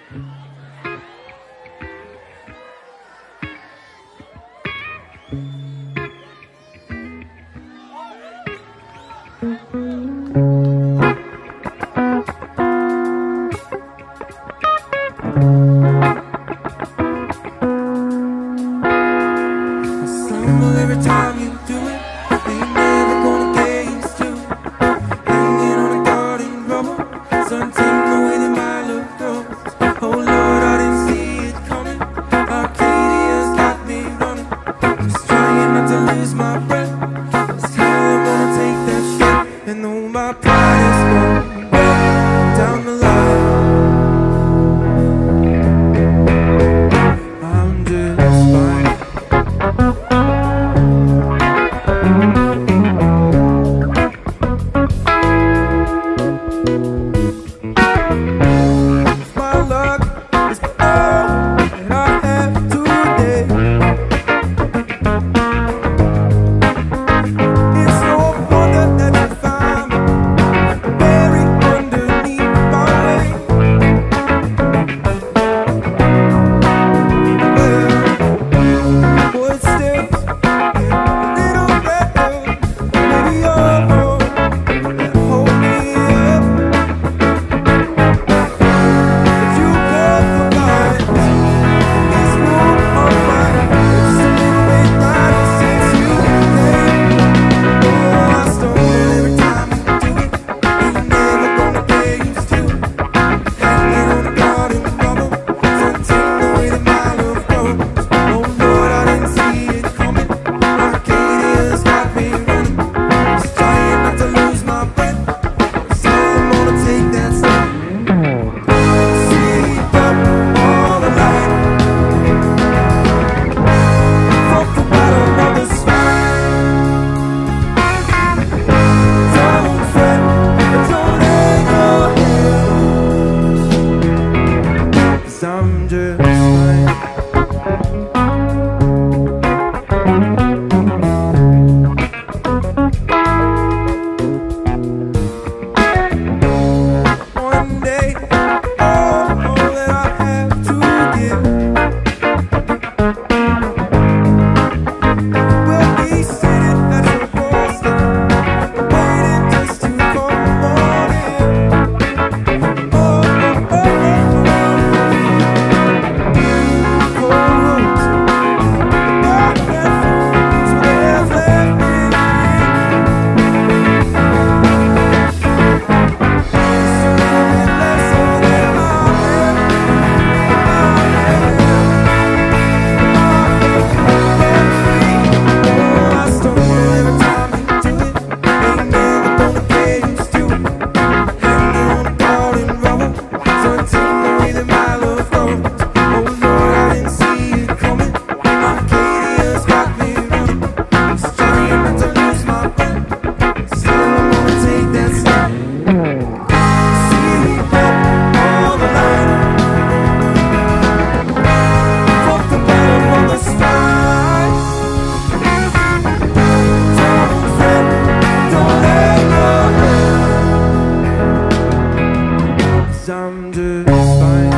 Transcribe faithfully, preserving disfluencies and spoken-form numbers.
Every time you do it, you're never gonna get used to hanging on a garden rubber, something the way that my love grows. Oh Lord, I didn't see it coming. Arcadia's got me running, just trying not to lose my breath. This time I'm gonna take that step, and though my pride is going way down the line, I'm just fine. I'm just fine. One day, all, all that I have to give will be seated at your doorstep, waiting just to come on in. Oh, oh, oh, oh, oh. I'm just fine.